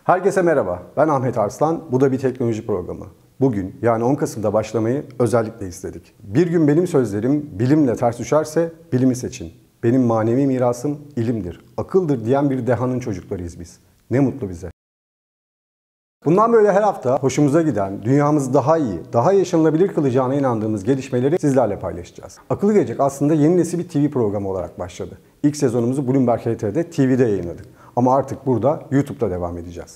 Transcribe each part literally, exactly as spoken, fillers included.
Herkese merhaba, ben Ahmet Arslan, bu da bir teknoloji programı. Bugün yani on Kasım'da başlamayı özellikle istedik. Bir gün benim sözlerim bilimle ters düşerse bilimi seçin. Benim manevi mirasım ilimdir, akıldır diyen bir dehanın çocuklarıyız biz. Ne mutlu bize. Bundan böyle her hafta hoşumuza giden, dünyamızı daha iyi, daha yaşanılabilir kılacağına inandığımız gelişmeleri sizlerle paylaşacağız. Akıllı Gelecek aslında yeni nesil bir T V programı olarak başladı. İlk sezonumuzu Bloomberg H T'de T V'de yayınladık. Ama artık burada YouTube'da devam edeceğiz.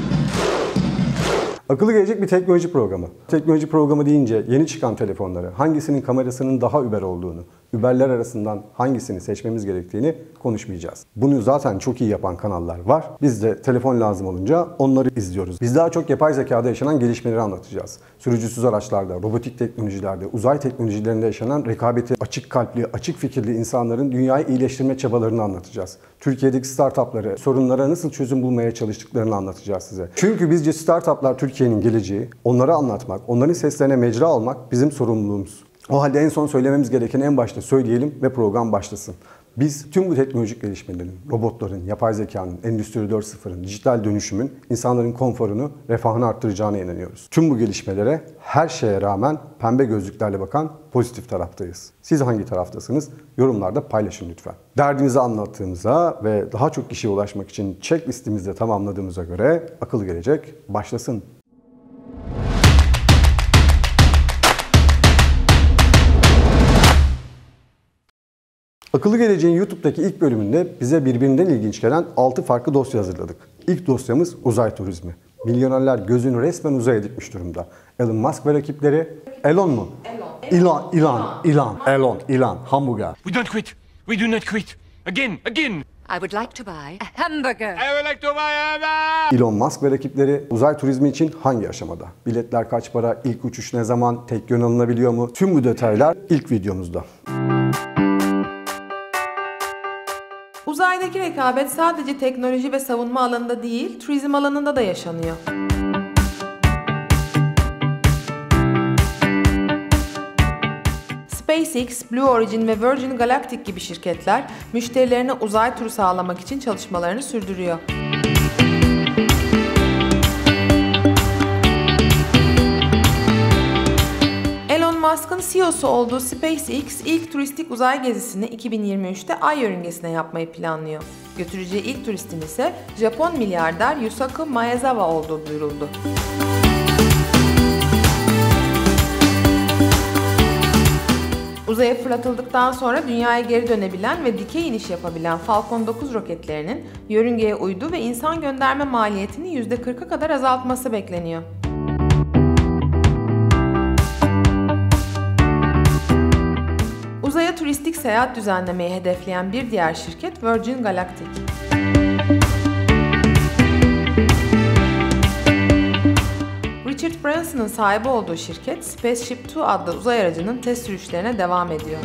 Akıllı Gelecek bir teknoloji programı. Teknoloji programı deyince yeni çıkan telefonları, hangisinin kamerasının daha über olduğunu, überler arasından hangisini seçmemiz gerektiğini konuşmayacağız. Bunu zaten çok iyi yapan kanallar var. Biz de telefon lazım olunca onları izliyoruz. Biz daha çok yapay zekada yaşanan gelişmeleri anlatacağız. Sürücüsüz araçlarda, robotik teknolojilerde, uzay teknolojilerinde yaşanan rekabeti, açık kalpli, açık fikirli insanların dünyayı iyileştirme çabalarını anlatacağız. Türkiye'deki startupları, sorunlara nasıl çözüm bulmaya çalıştıklarını anlatacağız size. Çünkü bizce startuplar Türkiye'nin geleceği, onları anlatmak, onların seslerine mecra almak bizim sorumluluğumuz. O halde en son söylememiz gerekeni en başta söyleyelim ve program başlasın. Biz tüm bu teknolojik gelişmelerin, robotların, yapay zekanın, Endüstri dört nokta sıfırın, dijital dönüşümün insanların konforunu, refahını arttıracağına inanıyoruz. Tüm bu gelişmelere her şeye rağmen pembe gözlüklerle bakan pozitif taraftayız. Siz hangi taraftasınız? Yorumlarda paylaşın lütfen. Derdimizi anlattığımıza ve daha çok kişiye ulaşmak için checklistimizde tamamladığımıza göre Akıllı Gelecek başlasın. Akıllı Geleceğin YouTube'daki ilk bölümünde bize birbirinden ilginç gelen altı farklı dosya hazırladık. İlk dosyamız uzay turizmi. Milyonerler gözünü resmen uzaya dikmiş durumda. Elon Musk ve rakipleri... Elon mu? Elon. Elon. Elon. Elon. Elon. Elon. Hamburger. We don't quit. We do not quit. Again. Again. I would like to buy a hamburger. I would like to buy a hamburger. Elon Musk ve rakipleri uzay turizmi için hangi aşamada? Biletler kaç para? İlk uçuş ne zaman? Tek yön alınabiliyor mu? Tüm bu detaylar ilk videomuzda. Uzaydaki rekabet sadece teknoloji ve savunma alanında değil, turizm alanında da yaşanıyor. SpaceX, Blue Origin ve Virgin Galactic gibi şirketler müşterilerine uzay turu sağlamak için çalışmalarını sürdürüyor. Elon Musk'ın C E O'su olduğu SpaceX, ilk turistik uzay gezisini iki bin yirmi üçte Ay yörüngesine yapmayı planlıyor. Götüreceği ilk turistin ise Japon milyarder Yusaku Maezawa olduğu duyuruldu. Uzaya fırlatıldıktan sonra dünyaya geri dönebilen ve dikey iniş yapabilen Falcon dokuz roketlerinin yörüngeye uydu ve insan gönderme maliyetini yüzde kırka kadar azaltması bekleniyor. Uzaya turistik seyahat düzenlemeyi hedefleyen bir diğer şirket Virgin Galactic. Richard Branson'ın sahibi olduğu şirket Spaceship iki adlı uzay aracının test sürüşlerine devam ediyor.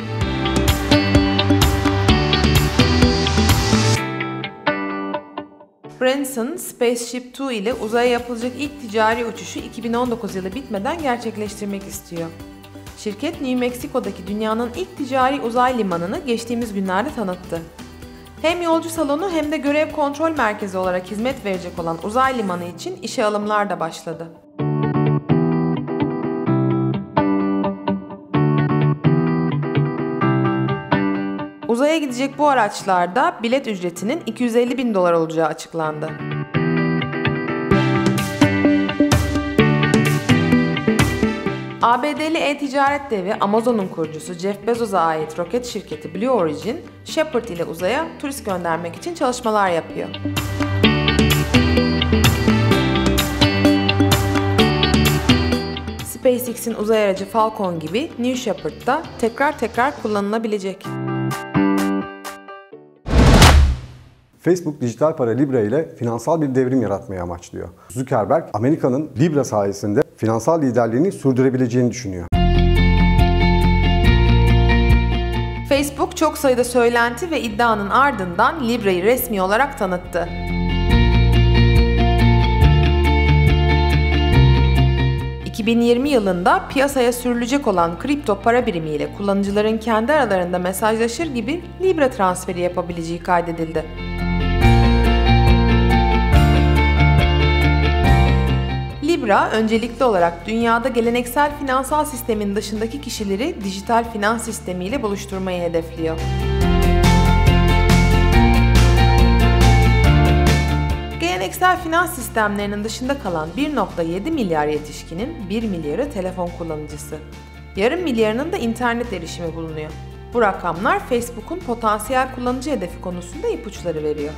Branson, Spaceship iki ile uzaya yapılacak ilk ticari uçuşu iki bin on dokuz yılı bitmeden gerçekleştirmek istiyor. Şirket New Mexico'daki dünyanın ilk ticari uzay limanını geçtiğimiz günlerde tanıttı. Hem yolcu salonu hem de görev kontrol merkezi olarak hizmet verecek olan uzay limanı için işe alımlar da başladı. Uzaya gidecek bu araçlarda bilet ücretinin iki yüz elli bin dolar olacağı açıklandı. A B D'li e-ticaret devi Amazon'un kurucusu Jeff Bezos'a ait roket şirketi Blue Origin, Shepard ile uzaya turist göndermek için çalışmalar yapıyor. SpaceX'in uzay aracı Falcon gibi New Shepard da tekrar tekrar kullanılabilecek. Facebook dijital para Libra ile finansal bir devrim yaratmayı amaçlıyor. Zuckerberg, Amerika'nın Libra sayesinde finansal liderliğini sürdürebileceğini düşünüyor. Facebook çok sayıda söylenti ve iddianın ardından Libra'yı resmi olarak tanıttı. iki bin yirmi yılında piyasaya sürülecek olan kripto para birimiyle kullanıcıların kendi aralarında mesajlaşır gibi Libra transferi yapabileceği kaydedildi. Libra, öncelikli olarak dünyada geleneksel finansal sistemin dışındaki kişileri dijital finans sistemiyle buluşturmayı hedefliyor. Geleneksel finans sistemlerinin dışında kalan bir nokta yedi milyar yetişkinin bir milyarı telefon kullanıcısı. Yarım milyarının da internet erişimi bulunuyor. Bu rakamlar Facebook'un potansiyel kullanıcı hedefi konusunda ipuçları veriyor.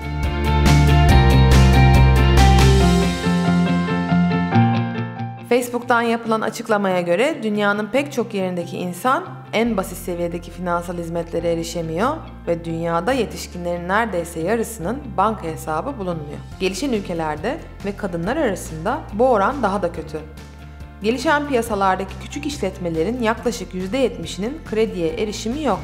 Facebook'tan yapılan açıklamaya göre dünyanın pek çok yerindeki insan en basit seviyedeki finansal hizmetlere erişemiyor ve dünyada yetişkinlerin neredeyse yarısının banka hesabı bulunmuyor. Gelişen ülkelerde ve kadınlar arasında bu oran daha da kötü. Gelişen piyasalardaki küçük işletmelerin yaklaşık yüzde yetmişinin krediye erişimi yok.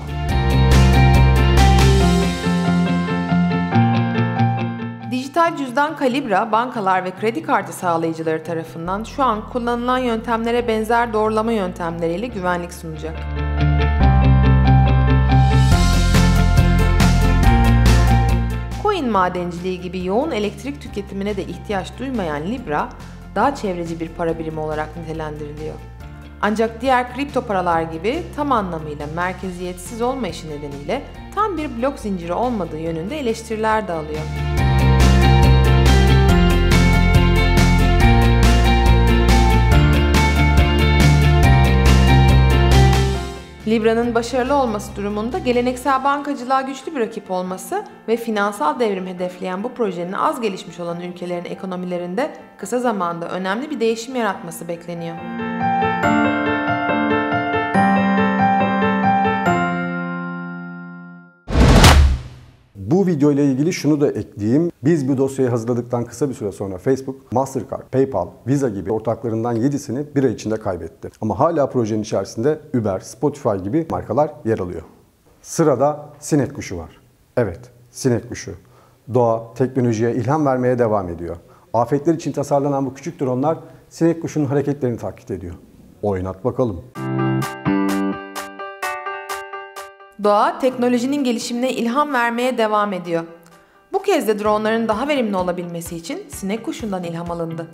Dijital cüzdan Calibra, bankalar ve kredi kartı sağlayıcıları tarafından şu an kullanılan yöntemlere benzer doğrulama yöntemleriyle güvenlik sunacak. Coin madenciliği gibi yoğun elektrik tüketimine de ihtiyaç duymayan Libra, daha çevreci bir para birimi olarak nitelendiriliyor. Ancak diğer kripto paralar gibi tam anlamıyla merkeziyetsiz olmayışı nedeniyle tam bir blok zinciri olmadığı yönünde eleştiriler de alıyor. Libra'nın başarılı olması durumunda geleneksel bankacılığa güçlü bir rakip olması ve finansal devrim hedefleyen bu projenin az gelişmiş olan ülkelerin ekonomilerinde kısa zamanda önemli bir değişim yaratması bekleniyor. Bu video ile ilgili şunu da ekleyeyim. Biz bu dosyayı hazırladıktan kısa bir süre sonra Facebook, Mastercard, PayPal, Visa gibi ortaklarından yedisini bir ay içinde kaybetti. Ama hala projenin içerisinde Uber, Spotify gibi markalar yer alıyor. Sırada sinek kuşu var. Evet, sinek kuşu. Doğa, teknolojiye ilham vermeye devam ediyor. Afetler için tasarlanan bu küçük dronlar sinek kuşunun hareketlerini taklit ediyor. Oynat bakalım. Doğa, teknolojinin gelişimine ilham vermeye devam ediyor. Bu kez de dronların daha verimli olabilmesi için sinek kuşundan ilham alındı.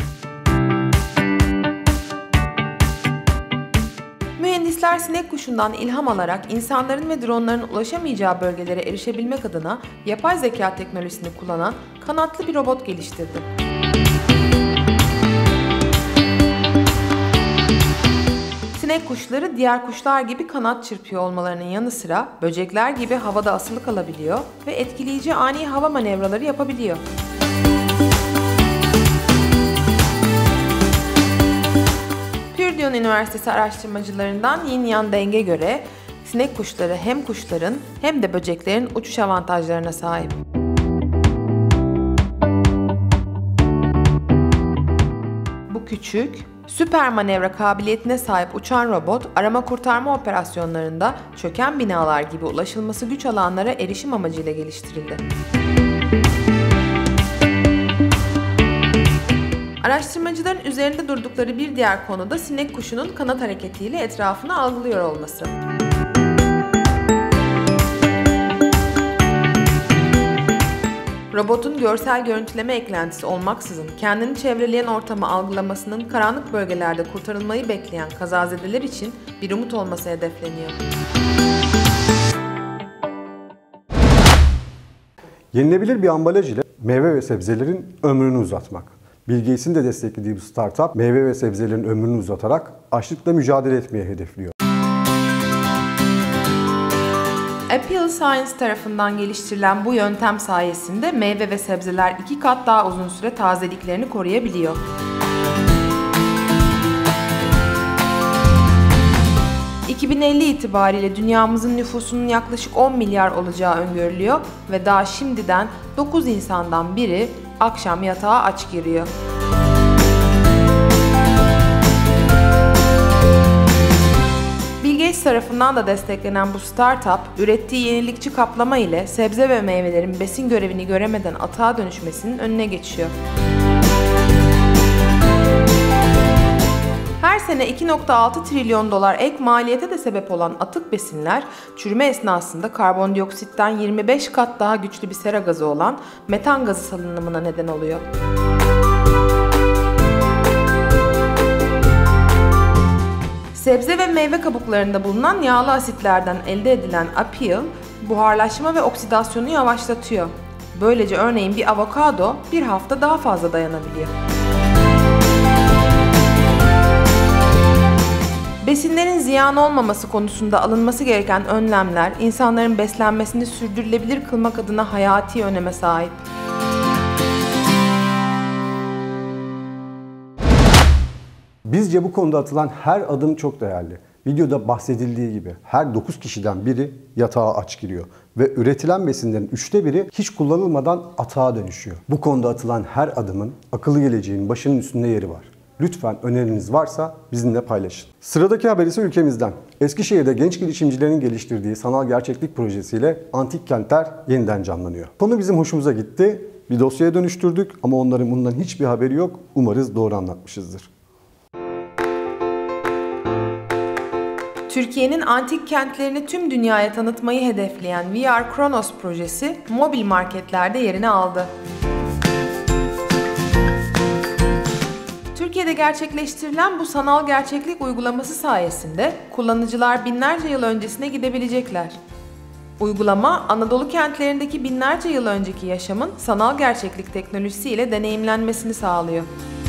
Mühendisler sinek kuşundan ilham alarak insanların ve dronların ulaşamayacağı bölgelere erişebilmek adına yapay zeka teknolojisini kullanan kanatlı bir robot geliştirdi. Sinek kuşları diğer kuşlar gibi kanat çırpıyor olmalarının yanı sıra böcekler gibi havada asılı kalabiliyor ve etkileyici ani hava manevraları yapabiliyor. Purdue Üniversitesi araştırmacılarından Yin Yan Deng'e göre sinek kuşları hem kuşların hem de böceklerin uçuş avantajlarına sahip. Bu küçük, süper manevra kabiliyetine sahip uçan robot, arama kurtarma operasyonlarında çöken binalar gibi ulaşılması güç alanlara erişim amacıyla geliştirildi. Araştırmacıların üzerinde durdukları bir diğer konu da sinek kuşunun kanat hareketiyle etrafını algılıyor olması. Robotun görsel görüntüleme eklentisi olmaksızın kendini çevreleyen ortamı algılamasının karanlık bölgelerde kurtarılmayı bekleyen kazazedeler için bir umut olması hedefleniyor. Yenilebilir bir ambalaj ile meyve ve sebzelerin ömrünü uzatmak. Bill Gates'in de desteklediği bu startup meyve ve sebzelerin ömrünü uzatarak açlıkla mücadele etmeye hedefliyor. Appeal Science tarafından geliştirilen bu yöntem sayesinde meyve ve sebzeler iki kat daha uzun süre tazeliklerini koruyabiliyor. iki bin elli itibariyle dünyamızın nüfusunun yaklaşık on milyar olacağı öngörülüyor ve daha şimdiden dokuz insandan biri akşam yatağa aç giriyor. Bill Gates tarafından da desteklenen bu startup, ürettiği yenilikçi kaplama ile sebze ve meyvelerin besin görevini göremeden atığa dönüşmesinin önüne geçiyor. Her sene iki nokta altı trilyon dolar ek maliyete de sebep olan atık besinler, çürüme esnasında karbondioksitten yirmi beş kat daha güçlü bir sera gazı olan metan gazı salınımına neden oluyor. Sebze ve meyve kabuklarında bulunan yağlı asitlerden elde edilen apeel, buharlaşma ve oksidasyonu yavaşlatıyor. Böylece örneğin bir avokado bir hafta daha fazla dayanabiliyor. Besinlerin ziyan olmaması konusunda alınması gereken önlemler, insanların beslenmesini sürdürülebilir kılmak adına hayati öneme sahip. Bizce bu konuda atılan her adım çok değerli. Videoda bahsedildiği gibi her dokuz kişiden biri yatağa aç giriyor ve üretilen besinlerin üçte biri hiç kullanılmadan atığa dönüşüyor. Bu konuda atılan her adımın akıllı geleceğin başının üstünde yeri var. Lütfen öneriniz varsa bizimle paylaşın. Sıradaki haber ise ülkemizden. Eskişehir'de genç girişimcilerin geliştirdiği sanal gerçeklik projesiyle antik kentler yeniden canlanıyor. Konu bizim hoşumuza gitti. Bir dosyaya dönüştürdük ama onların bundan hiçbir haberi yok. Umarız doğru anlatmışızdır. Türkiye'nin antik kentlerini tüm dünyaya tanıtmayı hedefleyen V R Kronos projesi mobil marketlerde yerini aldı. Türkiye'de gerçekleştirilen bu sanal gerçeklik uygulaması sayesinde kullanıcılar binlerce yıl öncesine gidebilecekler. Uygulama, Anadolu kentlerindeki binlerce yıl önceki yaşamın sanal gerçeklik teknolojisiyle deneyimlenmesini sağlıyor.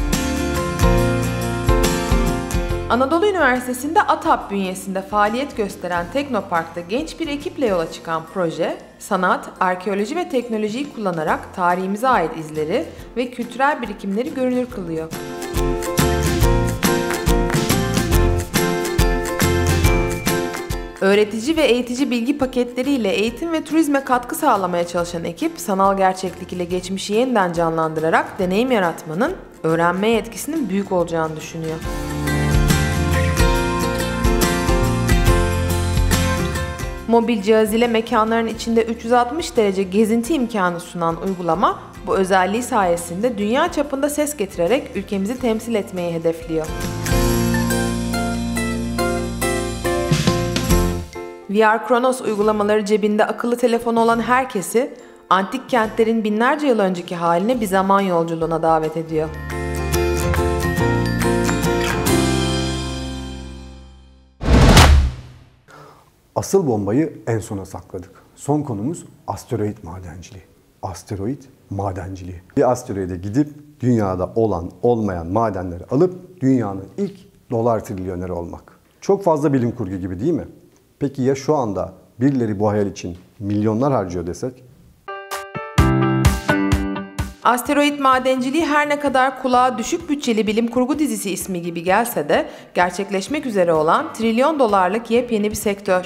Anadolu Üniversitesi'nde ATAP bünyesinde faaliyet gösteren Teknopark'ta genç bir ekiple yola çıkan proje, sanat, arkeoloji ve teknolojiyi kullanarak tarihimize ait izleri ve kültürel birikimleri görünür kılıyor. Öğretici ve eğitici bilgi paketleriyle eğitim ve turizme katkı sağlamaya çalışan ekip, sanal gerçeklik ile geçmişi yeniden canlandırarak deneyim yaratmanın öğrenmeye etkisinin büyük olacağını düşünüyor. Mobil cihaz ile mekanların içinde üç yüz altmış derece gezinti imkanı sunan uygulama, bu özelliği sayesinde dünya çapında ses getirerek ülkemizi temsil etmeyi hedefliyor. V R Kronos uygulamaları cebinde akıllı telefonu olan herkesi, antik kentlerin binlerce yıl önceki haline bir zaman yolculuğuna davet ediyor. Asıl bombayı en sona sakladık. Son konumuz asteroid madenciliği. Asteroid madenciliği. Bir asteroide gidip dünyada olan olmayan madenleri alıp dünyanın ilk dolar trilyoneri olmak. Çok fazla bilim kurgu gibi değil mi? Peki ya şu anda birileri bu hayal için milyonlar harcıyor desek? Asteroid madenciliği her ne kadar kulağa düşük bütçeli bilim kurgu dizisi ismi gibi gelse de gerçekleşmek üzere olan trilyon dolarlık yepyeni bir sektör.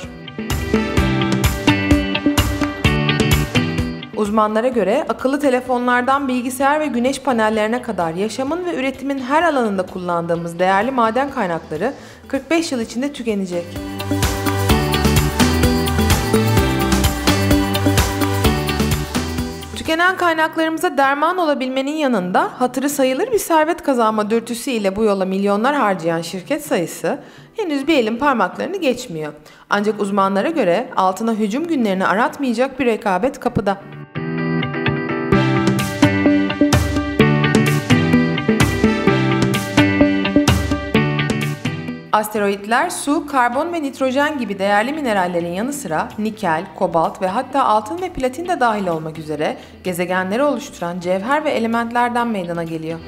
Uzmanlara göre akıllı telefonlardan bilgisayar ve güneş panellerine kadar yaşamın ve üretimin her alanında kullandığımız değerli maden kaynakları kırk beş yıl içinde tükenecek. Tükenen kaynaklarımıza derman olabilmenin yanında hatırı sayılır bir servet kazanma dürtüsü ile bu yola milyonlar harcayan şirket sayısı henüz bir elin parmaklarını geçmiyor. Ancak uzmanlara göre altına hücum günlerini aratmayacak bir rekabet kapıda. Asteroidler su, karbon ve nitrojen gibi değerli minerallerin yanı sıra nikel, kobalt ve hatta altın ve platin de dahil olmak üzere gezegenleri oluşturan cevher ve elementlerden meydana geliyor.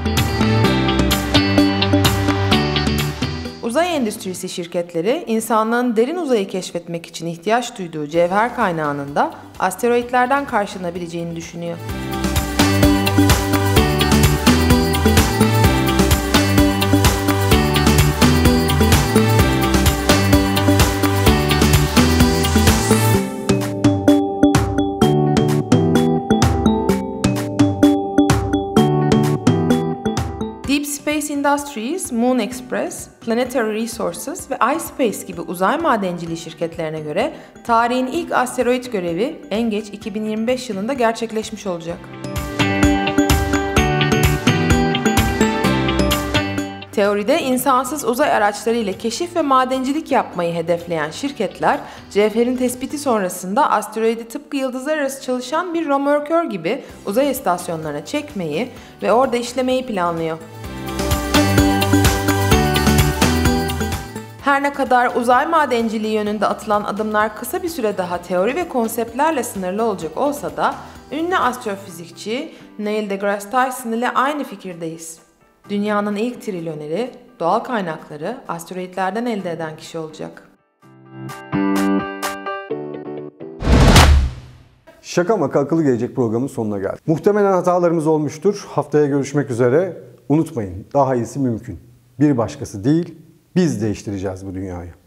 Uzay endüstrisi şirketleri, insanlığın derin uzayı keşfetmek için ihtiyaç duyduğu cevher kaynağının da asteroidlerden karşılanabileceğini düşünüyor. Deep Space Industries, Moon Express, Planetary Resources ve iSpace gibi uzay madenciliği şirketlerine göre tarihin ilk asteroid görevi en geç iki bin yirmi beş yılında gerçekleşmiş olacak. Teoride insansız uzay araçları ile keşif ve madencilik yapmayı hedefleyen şirketler, cevherin tespiti sonrasında asteroidi tıpkı yıldızlar arası çalışan bir römorkör gibi uzay istasyonlarına çekmeyi ve orada işlemeyi planlıyor. Her ne kadar uzay madenciliği yönünde atılan adımlar kısa bir süre daha teori ve konseptlerle sınırlı olacak olsa da ünlü astrofizikçi Neil deGrasse Tyson ile aynı fikirdeyiz. Dünyanın ilk trilyoneri doğal kaynakları asteroidlerden elde eden kişi olacak. Şaka maka akıllı gelecek programın sonuna geldik. Muhtemelen hatalarımız olmuştur. Haftaya görüşmek üzere. Unutmayın, daha iyisi mümkün. Bir başkası değil, biz değiştireceğiz bu dünyayı.